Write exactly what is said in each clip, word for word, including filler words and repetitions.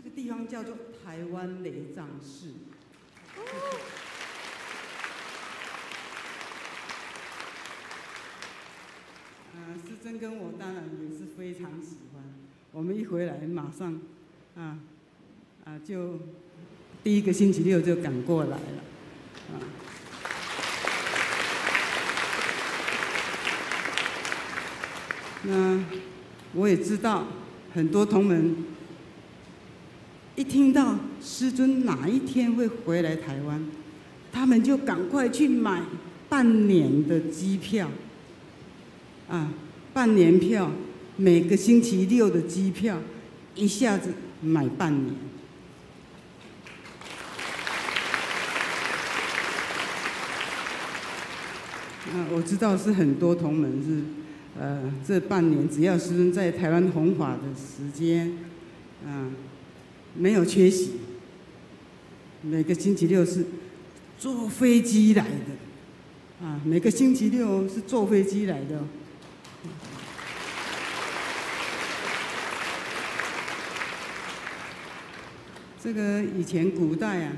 个地方叫做台湾雷藏寺。哦呃，师珍跟我当然也是非常喜欢。我们一回来马上，啊啊就第一个星期六就赶过来了，啊。那我也知道很多同门一听到师尊哪一天会回来台湾，他们就赶快去买半年的机票。啊，半年票，每个星期六的机票，一下子买半年。啊，我知道是很多同门是，呃，这半年只要师尊在台湾弘法的时间，啊，没有缺席，每个星期六是坐飞机来的，啊，每个星期六是坐飞机来的。这个以前古代啊，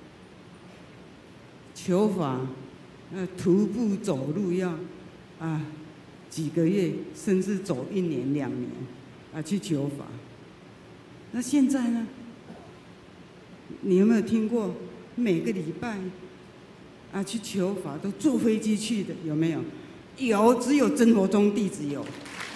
求法，呃，徒步走路要啊几个月，甚至走一年两年啊去求法。那现在呢？你有没有听过每个礼拜啊去求法都坐飞机去的？有没有？有，只有真佛宗弟子有。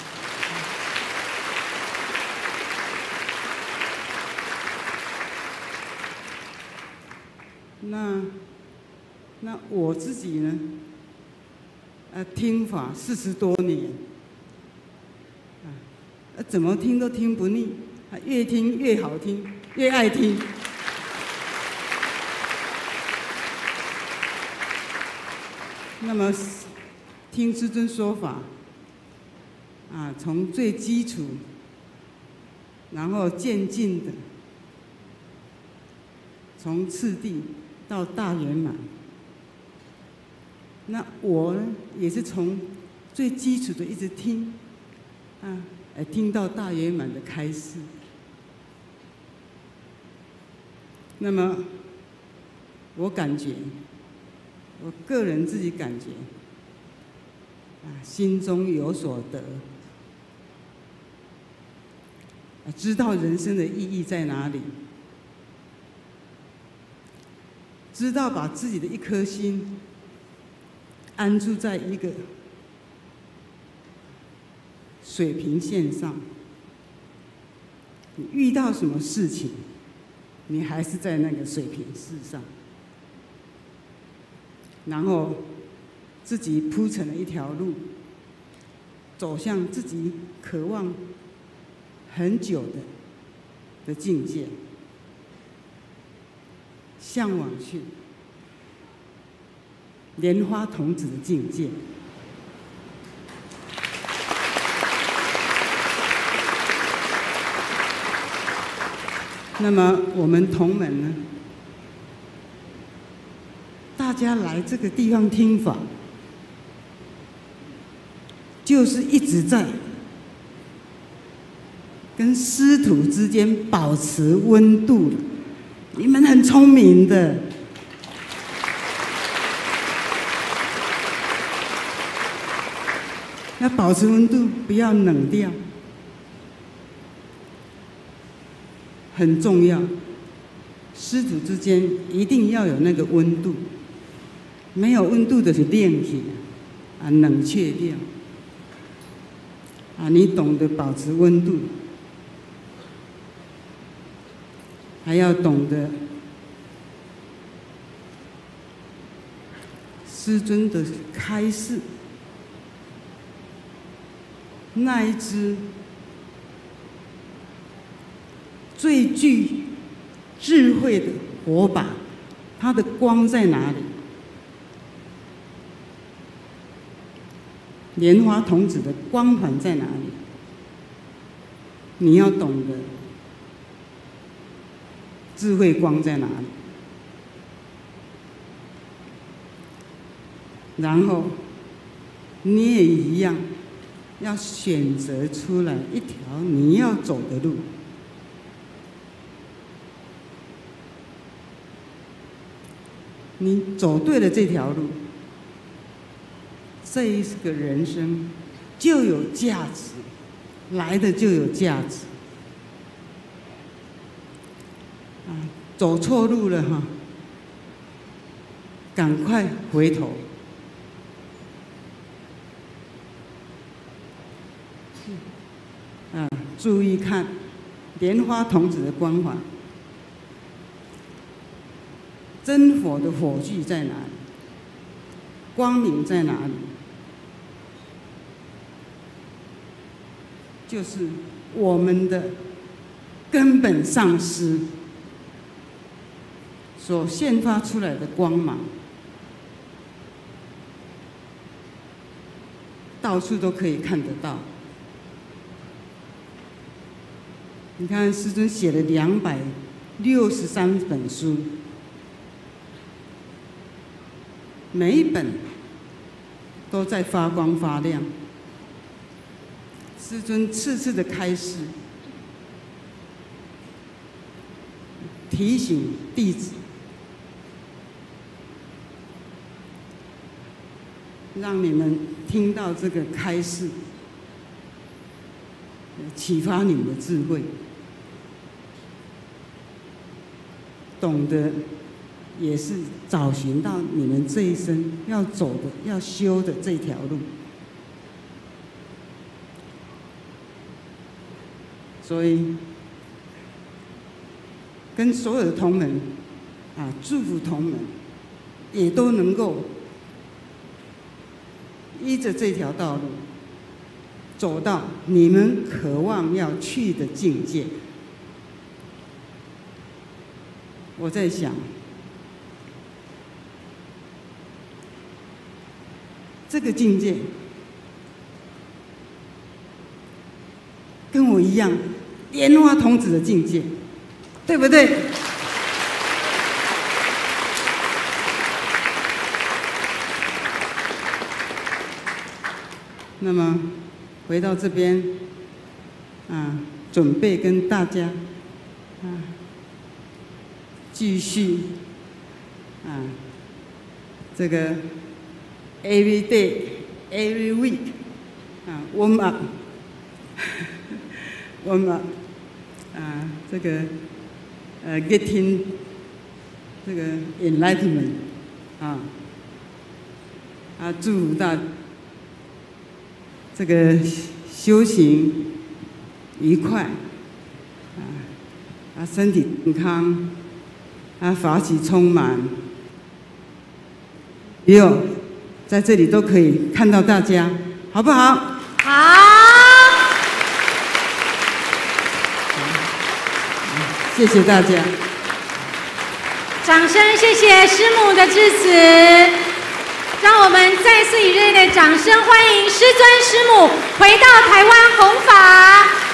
那那我自己呢？呃，听法四十多年，啊，怎么听都听不腻，啊，越听越好听，越爱听。那么，听师尊说法，啊，从最基础，然后渐进的，从次第到大圆满。那我呢，也是从最基础的一直听，啊，呃，听到大圆满的开示。那么，我感觉，我个人自己感觉，啊，心中有所得，啊，知道人生的意义在哪里，知道把自己的一颗心安住在一个水平线上，你遇到什么事情，你还是在那个水平线上，然后自己铺成了一条路，走向自己渴望很久的的境界，向往去莲花童子的境界。那么我们同门呢，大家来这个地方听法，就是一直在跟师徒之间保持温度。你们很聪明的。要保持温度，不要冷掉，很重要。师徒之间一定要有那个温度，没有温度的是冷气啊，冷却掉啊。你懂得保持温度，还要懂得师尊的开示。那一支最具智慧的火把，它的光在哪里？莲花童子的光环在哪里？你要懂得智慧光在哪里，然后你也一样。要选择出来一条你要走的路， 你走对了这条路，这一个人生就有价值，来的就有价值。啊，走错路了哈，赶快回头。啊，注意看莲花童子的光环，真火的火炬在哪里？光明在哪里？就是我们的根本上师所现发出来的光芒，到处都可以看得到。你看，师尊写了两百六十三本书，每一本都在发光发亮。师尊次次的开示，提醒弟子，让你们听到这个开示，启发你们的智慧，懂得也是找寻到你们这一生要走的、要修的这条路。所以，跟所有的同门啊，祝福同门，也都能够依着这条道路，走到你们渴望要去的境界。我在想，这个境界跟我一样，莲花童子的境界，对不对？那么回到这边，啊，准备跟大家啊继续啊这个 every day every week 啊 warm up warm up 啊这个呃 getting 这个 enlightenment 啊啊祝福大这个修行愉快，啊啊身体健康，啊法喜充满，也有在这里都可以看到大家，好不好？ 好。 谢谢大家， 掌声谢谢师母的致辞。让我们再次以热烈的掌声欢迎师尊师母回到台湾弘法。